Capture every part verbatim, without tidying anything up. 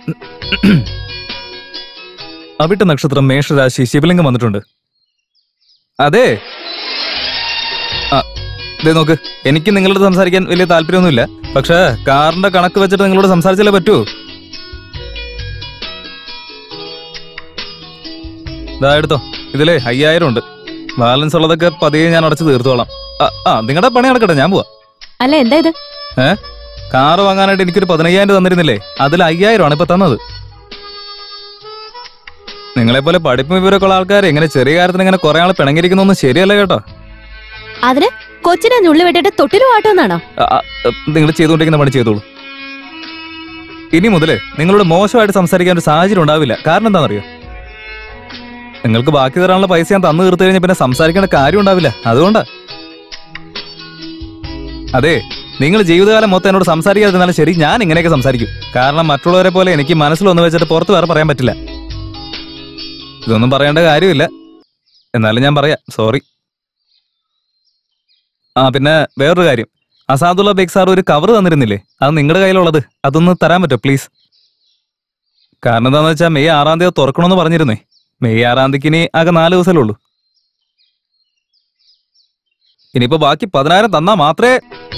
അവിട്ട നക്ഷത്രം മേഷരാശി ശിവലിംഗം വന്നിട്ടുണ്ട്. അതെ ഇതേ നോക്ക്, എനിക്ക് നിങ്ങളോട് സംസാരിക്കാൻ വലിയ താല്പര്യമൊന്നുമില്ല. പക്ഷേ കാറിന്റെ കണക്ക് വെച്ചിട്ട് നിങ്ങളോട് സംസാരിച്ചാലേ പറ്റൂ. ഇതാ എടുത്തോ, ഇതിലേ അയ്യായിരം ഉണ്ട്. ബാലൻസ് ഉള്ളതൊക്കെ പതിയെ ഞാൻ അടച്ചു തീർത്തോളാം. ആ നിങ്ങളുടെ പണി നടക്കട്ടെ, ഞാൻ പോവാ. അല്ല എന്താ ഇത്? ഏ കാറ് വാങ്ങാനായിട്ട് എനിക്കൊരു പതിനയ്യായിരം തന്നിരുന്നില്ലേ, അതിൽ അയ്യായിരം ആണ് ഇപ്പൊ തന്നത്. നിങ്ങളെപ്പോലെ പഠിപ്പും വിവരമൊക്കെ ഉള്ള ആൾക്കാർ എങ്ങനെ ചെറിയ കാര്യത്തിന് ഇങ്ങനെ കുറെ ആൾ പിണങ്ങിയിരിക്കുന്നൊന്നും ശരിയല്ല കേട്ടോ. അതിന് കൊച്ചിനെ ഞുള്ളി വെട്ടിട്ട് തൊട്ടിലും ആട്ടോന്നാണോ? നിങ്ങൾ ചെയ്തുകൊണ്ടിരിക്കുന്ന പണി ചെയ്തോളൂ. ഇനി മുതല് നിങ്ങളോട് മോശമായിട്ട് സംസാരിക്കാൻ ഒരു സാഹചര്യം ഉണ്ടാവില്ല. കാരണം എന്താണെന്നറിയോ, നിങ്ങൾക്ക് ബാക്കി തരാനുള്ള പൈസ ഞാൻ തന്നു തീർത്തു കഴിഞ്ഞാൽ പിന്നെ സംസാരിക്കേണ്ട കാര്യം ഉണ്ടാവില്ല. അതുകൊണ്ടാ. അതെ, നിങ്ങൾ ജീവിതകാലം മൊത്തം എന്നോട് സംസാരിക്കാതിരുന്നാലും ശരി, ഞാൻ ഇങ്ങനെയൊക്കെ സംസാരിക്കും. കാരണം മറ്റുള്ളവരെ പോലെ എനിക്ക് മനസ്സിലൊന്ന് വെച്ചിട്ട് പുറത്ത് വേറെ പറയാൻ പറ്റില്ല. ഇതൊന്നും പറയേണ്ട കാര്യമില്ല, എന്നാലും ഞാൻ പറയാം. സോറി. ആ പിന്നെ വേറൊരു കാര്യം, അസാദുള്ള ബേഗ് സാർ ഒരു കവർ തന്നിരുന്നില്ലേ, അത് നിങ്ങളുടെ കയ്യിലുള്ളത് അതൊന്ന് തരാൻ പറ്റുമോ പ്ലീസ്? കാരണം എന്താണെന്ന് വെച്ചാൽ മെയ് ആറാം തീയതി തുറക്കണമെന്ന് പറഞ്ഞിരുന്നേ. മെയ് ആറാം തീയതിക്ക് ഇനി ആകെ നാല് ദിവസമല്ലേ ഉള്ളൂ. ഇനിയിപ്പോ ബാക്കി പതിനായിരം തന്നാ മാത്രമേ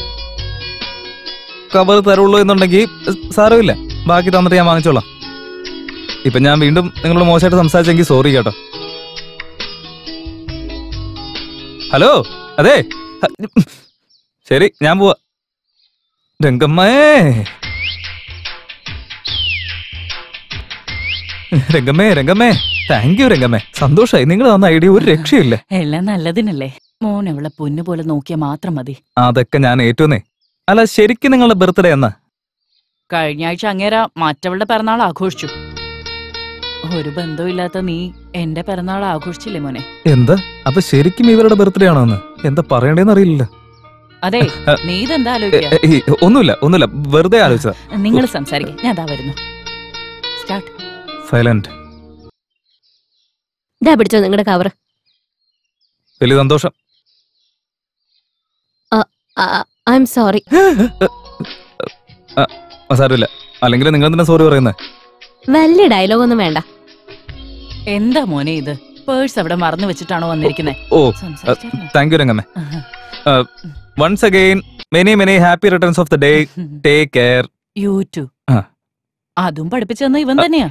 കവർ തരുള്ളൂ എന്നുണ്ടെങ്കിൽ സാരമില്ല, ബാക്കി തന്നിട്ട് ഞാൻ വാങ്ങിച്ചോളാം. ഇപ്പൊ ഞാൻ വീണ്ടും നിങ്ങളോട് മോശമായിട്ട് സംസാരിച്ചെങ്കിൽ സോറി കേട്ടോ. ഹലോ, അതെ ശരി, ഞാൻ പോവാ. രംഗമ്മേ രംഗമ്മേ രംഗമ്മേ താങ്ക് യു രംഗമ്മേ, സന്തോഷായി. നിങ്ങൾ തന്ന ഐഡിയ ഒരു രക്ഷയില്ല. എല്ലാം നല്ലതിനല്ലേ മോൻ, അവളെ പൊന്നു പോലെ നോക്കിയാ മാത്രം മതി. അതൊക്കെ ഞാൻ ഏറ്റുന്നേ. അല്ല ശരിക്കും നിങ്ങളുടെ ബർത്ത്ഡേ എന്നാ? കഴിഞ്ഞ ആഴ്ച അങ്ങേര മറ്റവളുടെ പിറന്നാൾ ആഘോഷിച്ചു. ഒരു ബന്ധമില്ലാത്ത നീ എന്റെ പിറന്നാൾ ആഘോഷിച്ചില്ലേ മോനെ? എന്താ അപ്പൊ ശരിക്കും ഇവരുടെ ബർത്ത്ഡേ ആണോ എന്ന്? എന്താ പറയണ്ടേന്ന് അറിയില്ല. അതെ, നീ ഇതെന്താ ആലോചിക്കാ? ഒന്നുമില്ല ഒന്നുമില്ല, വെറുതെ ആലോചിച്ചതാ. നിങ്ങൾ സംസാരിക്കും, ഞാൻ അതാ വരുന്നു. സ്റ്റാർട്ട്. സൈലന്റ്. ഇതാ പിടിച്ചോ നിങ്ങളുടെ കവർ. വലിയ സന്തോഷം. I'm sorry. സാരമില്ല, അല്ലെങ്കിൽ നിങ്ങൾ തന്നെ സോറി പറയുന്നേ. വലിയ ഡയലോഗ് ഒന്നും വേണ്ട. എന്താ മോനെ ഇത്? പേഴ്സ് അവിടെ മറന്നു വെച്ചിട്ടാണോ വന്നിരിക്കുന്നത്? ഓ താങ്ക് യു രംഗമ്മേ. Once again many many happy returns of the day. Take care. You too. അതും പഠിപ്പിച്ചു തന്ന ഇവൻ തന്നെയാ.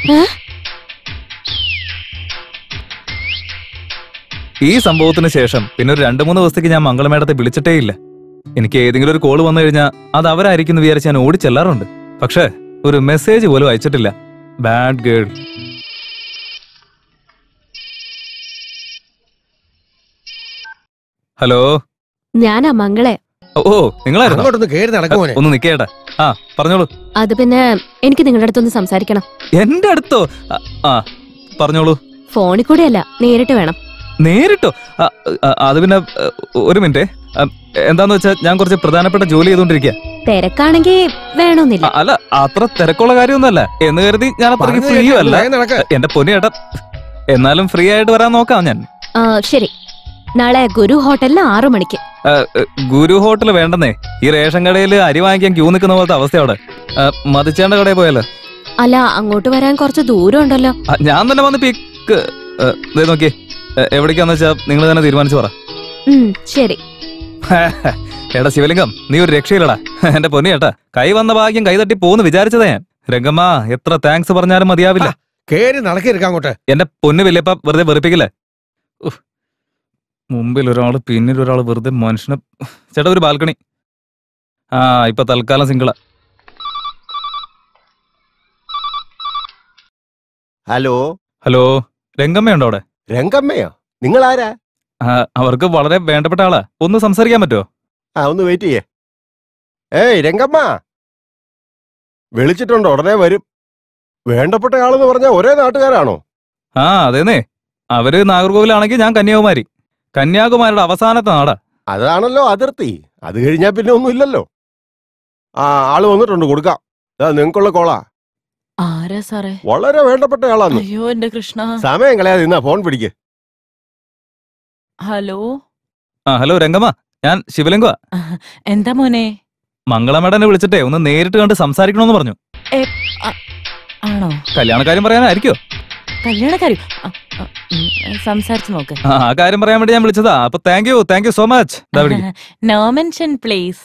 ഈ സംഭവത്തിന് ശേഷം പിന്നെ ഒരു രണ്ടു മൂന്ന് ദിവസത്തേക്ക് ഞാൻ മംഗളമേടത്തെ വിളിച്ചിട്ടേ ഇല്ല. എനിക്ക് ഏതെങ്കിലും ഒരു കോള് വന്നു കഴിഞ്ഞാൽ അത് അവരായിരിക്കും വിചാരിച്ച് ഞാൻ ഓടി ചെല്ലാറുണ്ട്. പക്ഷേ ഒരു മെസ്സേജ് പോലും അയച്ചിട്ടില്ല. Bad girl. ഹലോ, ഞാനാ മംഗളെ. ഓ നിങ്ങളായിരുന്നു? ഒന്ന് നിക്കേട്ടാ. ആ പറഞ്ഞോളൂ. അത് പിന്നെ എനിക്ക് നിങ്ങളുടെ അടുത്തൊന്ന് സംസാരിക്കണം. എന്റെ അടുത്തോ? ആ പറഞ്ഞോളൂ. ഫോണിൽ കൂടെയല്ല, നേരിട്ട് വേണം. നേരിട്ടോ? അത് പിന്നെ ഒരു മിനിറ്റ്. എന്താന്ന് വെച്ചാൽ ഞാൻ കുറച്ച് പ്രധാനപ്പെട്ട ജോലി ചെയ്തോണ്ടിരിക്കുക. തിരക്കാണെങ്കിൽ വേണമെന്നില്ല. അല്ല, അത്ര തിരക്കുള്ള കാര്യമൊന്നുമല്ല എന്ന് കരുതി ഞാൻ അത്രയ്ക്ക് ഫ്രീ അല്ല എന്റെ പൊന്നിയേട്ടാ. എന്നാലും ഫ്രീ ആയിട്ട് വരാൻ നോക്കാം ഞാൻ. ശരി, നാളെ ഗുരു ഹോട്ടലിന് ആറു മണിക്ക്. ഗുരു ഹോട്ടൽ വേണ്ടെന്നേ, ഈ റേഷൻ കടയിൽ അരി വാങ്ങിക്കാൻ ക്യൂ നിൽക്കുന്ന പോലത്തെ അവസ്ഥ അവിടെ. മതിച്ചേണ്ട കടയിൽ പോയാലോ? അല്ല, അങ്ങോട്ട് വരാൻ കുറച്ച് ദൂരം ഉണ്ടല്ലോ. ഞാൻ തന്നെ വന്ന് പിക്ക് നോക്കിയേ. എവിടേക്കാന്ന് വെച്ചാ നിങ്ങൾ തന്നെ തീരുമാനിച്ചു പറ. ശരി. എടാ ശിവലിംഗം, നീ ഒരു രക്ഷയില്ലടാ എന്റെ പൊന്നി ഏട്ടാ. കൈ വന്ന ഭാഗ്യം കൈ തട്ടി പോന്ന് വിചാരിച്ചതാ ഞാൻ. രംഗമ്മ എത്ര താങ്ക്സ് പറഞ്ഞാലും മതിയാവില്ല. എന്റെ പൊന്ന് വല്യപ്പ വെറുതെ വെറുപ്പിക്കില്ലേ. മുമ്പിൽ ഒരാള് പിന്നിൽ ഒരാള് വെറുതെ മനുഷ്യനെ. ചേട്ടാ ഒരു ബാൽക്കണി. ആ ഇപ്പൊ തൽക്കാലം സിംഗിളാ. ഹലോ ഹലോ, രംഗമ്മയുണ്ടോ അവിടെ? രംഗമ്മയോ? നിങ്ങൾ ആരാ? അവർക്ക് വളരെ വേണ്ടപ്പെട്ട ആളാ. ഒന്ന് സംസാരിക്കാൻ പറ്റുമോ? ആ ഒന്ന് വെയിറ്റ് ചെയ്യേ. ഏയ് രംഗമ്മ, വിളിച്ചിട്ടുണ്ടോ? ഉടനെ വരും. വേണ്ടപ്പെട്ട ആളെന്ന് പറഞ്ഞാൽ ഒരേ നാട്ടുകാരാണോ? ആ അതേന്നേ, അവര് നാഗർകോവിലാണെങ്കിൽ ഞാൻ കന്യാകുമാരി. കന്യാകുമാരിയുടെ അവസാനത്തെ നാടാ. അതാണല്ലോ അതിർത്തി. അത് കഴിഞ്ഞാൽ പിന്നെ ഒന്നും ഇല്ലല്ലോ. ആ ആള് വന്നിട്ടുണ്ട്, കൊടുക്കാം. നിങ്ങൾക്കുള്ള കോളാ. ആരാ സാറേ? വളരെ വേണ്ടപ്പെട്ട ആളാണ്. അയ്യോ എന്റെ കൃഷ്ണ, സമയം കളയാതെ നിന്നാ ഫോൺ പിടിക്ക്. ഹലോ. ആ ഹലോ രംഗമ്മ, ഞാൻ ശിവലിംഗ. എന്താ മോനെ? മംഗളമേടനെ വിളിച്ചിട്ടേ ഒന്ന് നേരിട്ട് കണ്ട് സംസാരിക്കണമെന്ന് പറഞ്ഞു. ആണോ? കല്യാണക്കാര്യം പറയാനായിരിക്കോ? കല്യാണക്കാരി സംസാരിച്ചു നോക്ക്. ആ ആ കാര്യം പറയാൻ വേണ്ടി ഞാൻ വിളിച്ചതാ. അപ്പൊ thank you thank you so much. No mention please.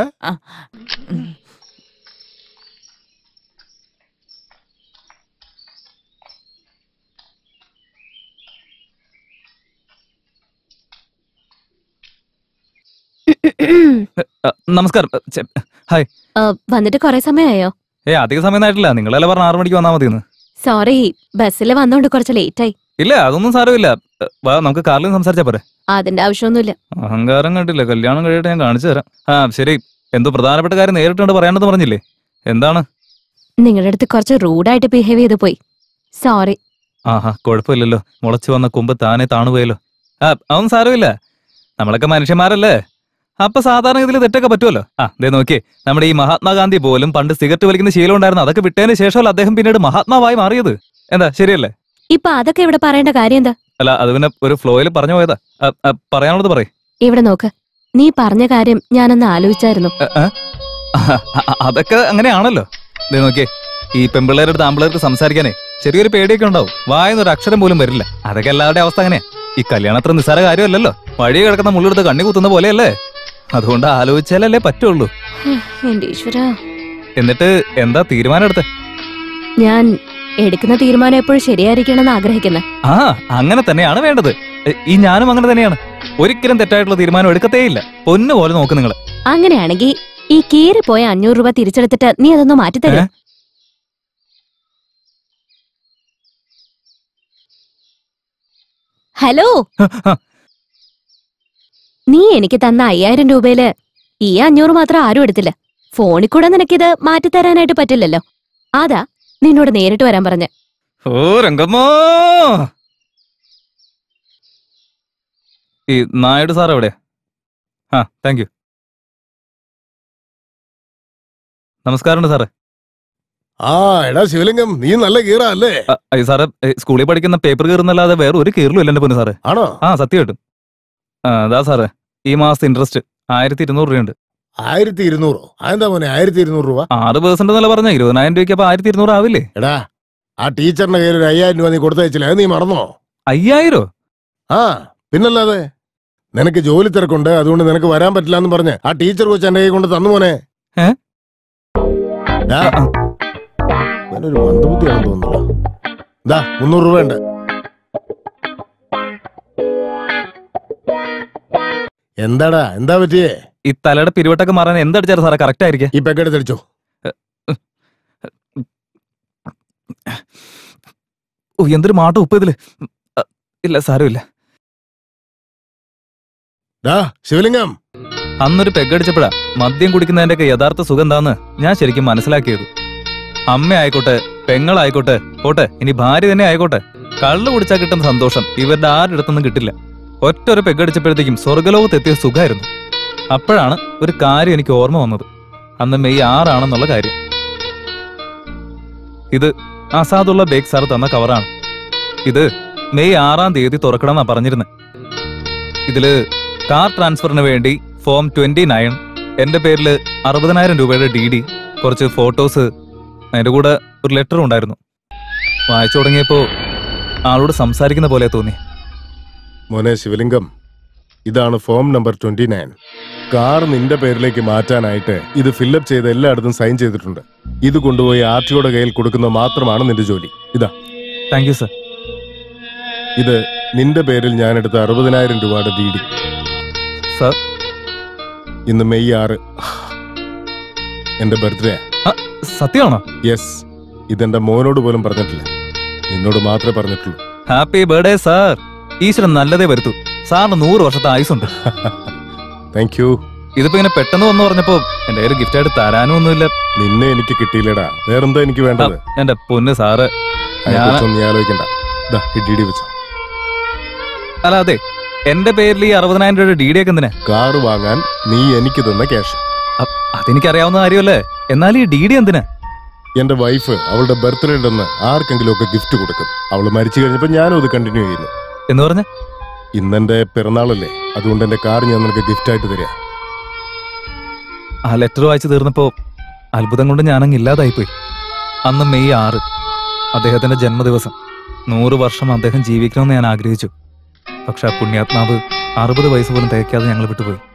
നമസ്കാരം. ഹായ്. വന്നിട്ട് കൊറേ സമയമായോ? ഏ അധിക സമയം ആയിട്ടില്ല. നിങ്ങളല്ലേ പറഞ്ഞ ആറു മണിക്ക് വന്നാൽ മതിയെന്ന്. സോറി, ബസ്സിൽ വന്നോണ്ട് കുറച്ച് ലേറ്റ് ആയി. ഇല്ല അതൊന്നും സാരമില്ല. വാ നമുക്ക് കാറിൽ സംസാരിച്ചാ പോരെ. അതിന്റെ ആവശ്യമൊന്നുമില്ല. അഹങ്കാരം കണ്ടില്ല. കല്യാണം കഴിയട്ടെ, ഞാൻ കാണിച്ചു തരാം. ആ ശരി. എന്തോ പ്രധാനപ്പെട്ട കാര്യം നേരിട്ടുണ്ട് പറയാനെന്ന് പറഞ്ഞില്ലേ? എന്താണ്? നിങ്ങളുടെ അടുത്ത് കുറച്ച് റൂഡായിട്ട് ബിഹേവ് ചെയ്ത് പോയി. സോറി. ആഹാ കുഴപ്പമില്ലല്ലോ. മുളച്ചു വന്ന കൊമ്പ് താനെ താണുപോയല്ലോ. ആ അതൊന്നും സാരമില്ല. നമ്മളൊക്കെ മനുഷ്യന്മാരല്ലേ. അപ്പൊ സാധാരണ ഇതിൽ തെറ്റൊക്കെ പറ്റുമല്ലോ. ആ ദേ നോക്കിയേ, നമ്മുടെ ഈ മഹാത്മാഗാന്ധി പോലും പണ്ട് സിഗരറ്റ് വലിക്കുന്ന ശീലം ഉണ്ടായിരുന്നു. അതൊക്കെ വിട്ടതിന് ശേഷമല്ല അദ്ദേഹം പിന്നീട് മഹാത്മാവായി മാറിയത്. എന്താ ശരിയല്ലേ? ഇപ്പൊ അതൊക്കെ ഇവിടെ പറയേണ്ട കാര്യം എന്താ? അല്ല അത് പിന്നെ ഒരു ഫ്ലോയിൽ പറഞ്ഞു പോയതാ. പറയാനുള്ളത് പറയ്. ഇവിടെ നോക്ക്, നീ പറഞ്ഞ കാര്യം ഞാനൊന്ന് ആലോചിച്ചായിരുന്നു. അതൊക്കെ അങ്ങനെയാണല്ലോ. ദേ നോക്കിയേ, ഈ പെമ്പിള്ളേരുടെ അടുത്ത് ആമ്പിള്ളേർക്ക് സംസാരിക്കാനേ ചെറിയൊരു പേടിയൊക്കെ ഉണ്ടാവും. വായെന്നൊരു അക്ഷരം പോലും വരില്ല. അതൊക്കെ എല്ലാവരുടെ അവസ്ഥ അങ്ങനെയാ. ഈ കല്യാണം അത്ര നിസ്സാര കാര്യമല്ലല്ലോ. വഴി കിടക്കുന്ന മുള്ളെടുത്ത് കണ്ണി കുത്തുന്ന പോലെയല്ലേ. അതുകൊണ്ട് ആലോചിച്ചാലല്ലേ പറ്റുള്ളൂ. എന്റെ ഈശ്വരാ. എന്നിട്ട് എന്താ തീരുമാനം എടുത്തേ? ഞാൻ എടുക്കുന്ന തീരുമാനം എപ്പോഴും ശരിയായിരിക്കണമെന്ന് ആഗ്രഹിക്കുന്നത്. ആ അങ്ങനെ തന്നെയാണ് വേണ്ടത്. ഈ ഞാനും അങ്ങനെ തന്നെയാണ്. ഒരിക്കലും തെറ്റായിട്ടുള്ള തീരുമാനം എടുക്കത്തേയില്ല. പൊന്നു പോലെ നോക്ക് നിങ്ങള്. അങ്ങനെയാണെങ്കിൽ ഈ കീറിപ്പോയ അഞ്ഞൂറ് രൂപ തിരിച്ചെടുത്തിട്ട് നീ അതൊന്ന് മാറ്റിത്തരേ? ഹലോ, നീ എനിക്ക് തന്ന അയ്യായിരം രൂപയില് ഈ അഞ്ഞൂറ് മാത്രം ആരും എടുത്തില്ല. ഫോണിൽ കൂടെ നിനക്കിത് മാറ്റിത്തരാനായിട്ട് പറ്റില്ലല്ലോ. അതാ നിന്നോട് നേരിട്ട് വരാൻ പറഞ്ഞ. ഓ രംഗമ്മോ, ഈ നായിഡു സാർ എവിടെ? ആ താങ്ക് യു. നമസ്കാരമുണ്ട് സാറേ. ആ എടാ ശിവലിംഗം, നീ നല്ല കീറാ അല്ലേ? സാറേ സ്കൂളിൽ പഠിക്കുന്ന പേപ്പർ കീറുന്നല്ലാതെ വേറെ ഒരു കീറലും ഇല്ല എന്റെ പൊന്നു സാറേ. ആണോ? ആ സത്യമായിട്ടും. അതാ സാറേ ഈ മാസത്തെ ഇൻട്രസ്റ്റ് ആയിരത്തി ഇരുന്നൂറ് രൂപയുണ്ട്. ആയിരത്തി ഇരുന്നൂറോ? അതെന്താ മോനെ ആയിരത്തി ഇരുന്നൂറ് രൂപ? ആറ് പേഴ്സെന്റ് എന്നല്ല പറഞ്ഞ. ഇരുപതിനായിരം രൂപയ്ക്ക് അപ്പൊ ആയിരത്തി ഇരുന്നൂറ് ആവില്ലേ? എടാ ആ ടീച്ചറിന്റെ കയ്യിൽ ഒരു അയ്യായിരം രൂപ നീ കൊടുത്തയച്ചില്ല, അത് നീ മറന്നോ? അയ്യായിരോ? ആ പിന്നല്ലാതെ. നിനക്ക് ജോലി തിരക്കുണ്ട്, അതുകൊണ്ട് നിനക്ക് വരാൻ പറ്റില്ല എന്ന് പറഞ്ഞ് ആ ടീച്ചർ കൊച്ചു എന്റെ കൈ കൊണ്ട് തന്നു മോനെ. ഒരു മന്ദബുദ്ധിയാണെന്ന് തോന്നുന്നു. ഇതാ മുന്നൂറ് രൂപ ഉണ്ട്. എന്താടാ എന്താ പറ്റിയേ? ഈ തലയുടെ പിരിവട്ടൊക്കെ മാറാൻ എന്തടിച്ചാലും സാറേ കറക്റ്റ് ആയിരിക്കും. ഈ പാക്കറ്റ് തെളിച്ചോ? ഓ എന്തൊരു മാട്ടം ഉപ്പ് ഇതില്. ഇല്ല സാരമില്ല. ശിവലിംഗം, അന്നൊരു പെഗടിച്ചപ്പോഴാ മദ്യം കുടിക്കുന്നതിന്റെ ഒക്കെ യഥാർത്ഥ സുഖം എന്താന്ന് ഞാൻ ശരിക്കും മനസ്സിലാക്കിയത്. അമ്മ ആയിക്കോട്ടെ, പെങ്ങളായിക്കോട്ടെ, പോട്ടെ ഇനി ഭാര്യ തന്നെ ആയിക്കോട്ടെ, കള്ളു കുടിച്ചാൽ കിട്ടുന്ന സന്തോഷം ഇവരുടെ ആരുടെ അടുത്തൊന്നും കിട്ടില്ല. ഒറ്റ ഒരു പെഗടിച്ചപ്പോഴത്തേക്കും സ്വർഗലോകത്തെത്തിയ സുഖമായിരുന്നു. അപ്പോഴാണ് ഒരു കാര്യം എനിക്ക് ഓർമ്മ വന്നത്. അന്ന് മെയ് ആറാണെന്നുള്ള കാര്യം. ഇത് അസാദുള്ള ബേഗ് സാർ തന്ന കവറാണ്. ഇത് മെയ് ആറാം തീയതി തുറക്കണമെന്നാ പറഞ്ഞിരുന്നത്. ഇതില് കാർ ട്രാൻസ്ഫറിന് വേണ്ടി ഫോം ട്വന്റി നയൻ, എന്റെ പേരിൽ അറുപതിനായിരം രൂപയുടെ ഡി ഡി, കുറച്ച് ഫോട്ടോസ്, അതിന്റെ കൂടെ ഒരു ലെറ്ററും ഉണ്ടായിരുന്നു. വായിച്ചു തുടങ്ങിയപ്പോ ആളോട് സംസാരിക്കുന്ന പോലെ തോന്നി. മോനെ ശിവലിംഗം, ഇതാണ് form number twenty nine. Car നിന്റെ പേരിലേക്ക് മാറ്റാനായിട്ട് ഇത് ഫില്ലപ്പ് ചെയ്ത് എല്ലായിടത്തും സൈൻ ചെയ്തിട്ടുണ്ട്. ഇത് കൊണ്ടുപോയി ആർ ടിയുടെ കയ്യിൽ കൊടുക്കുന്നത് മാത്രമാണ് നിന്റെ ജോലി. ഇതാ. Thank you sir. ഇത് നിന്റെ പേരിൽ ഞാൻ എടുത്ത അറുപതിനായിരം രൂപയുടെ ഡി ഡി. സർ, ഇന്ന് മെയ് ആറ് എന്റെ ബർത്ത്ഡേ. സത്യമാണോ? യെസ്. ഇതെന്റെ മോനോട് പോലും പറഞ്ഞിട്ടില്ല, നിന്നോട് മാത്രമേ പറഞ്ഞിട്ടുള്ളൂ. Happy birthday sir. ഈശ്വരൻ നല്ലതേ വരുത്തു. സാറിന് നൂറ് വർഷത്തെ ആയുസുണ്ട്. Thank you. ഇതിപ്പോ ഇങ്ങനെ പെട്ടെന്ന് വന്നു പറഞ്ഞപ്പോ എന്റെ കയ്യിൽ ഗിഫ്റ്റ് ആയിട്ട് തരാനും ഒന്നുമില്ല. നിന്നെ എനിക്ക് കിട്ടിയില്ലടാ, വേറെന്താ എനിക്ക് വേണ്ടത്? എന്റെ പൊന്ന് സാറ്, നീ ആലോചിക്കണ്ട. വെച്ചോ. അല്ല അതെ, എന്റെ പേരിൽ ഈ അറുപതിനായിരം രൂപയുടെ ഡി ഡി ഒക്കെ എന്തിനാ? കാറ് വാങ്ങാൻ നീ എനിക്ക് തന്ന ക്യാഷ്. അതെനിക്കറിയാവുന്ന കാര്യമല്ലേ, എന്നാൽ ഈ ഡി ഡി എന്തിനാ? എന്റെ വൈഫ് അവളുടെ ബർത്ത്ഡേ ഉണ്ടെന്ന് ആർക്കെങ്കിലും ഒക്കെ ഗിഫ്റ്റ് കൊടുക്കും. അവള് മരിച്ചു കഴിഞ്ഞപ്പോ ഞാനും അത് കണ്ടിന്യൂ ചെയ്യുന്നു. എന്ന് പറഞ്ഞ ഇന്നെന്റെ പിറന്നാളല്ലേ, അതുകൊണ്ട് എന്റെ കാർ ഞാൻ നിനക്ക് ഗിഫ്റ്റ് ആയിട്ട് തരാം. ആ ലെറ്റർ വായിച്ചു തീർന്നപ്പോ അത്ഭുതം കൊണ്ട് ഞാനങ്ങ് ഇല്ലാതായിപ്പോയി. അന്ന് മെയ് ആറ്. അദ്ദേഹത്തിന്റെ ജന്മദിവസം. നൂറ് വർഷം അദ്ദേഹം ജീവിക്കണമെന്ന് ഞാൻ ആഗ്രഹിച്ചു. പക്ഷെ ആ പുണ്യാത്മാവ് അറുപത് വയസ്സ് പോലും തികയ്ക്കാതെ ഞങ്ങൾ വിട്ടുപോയി.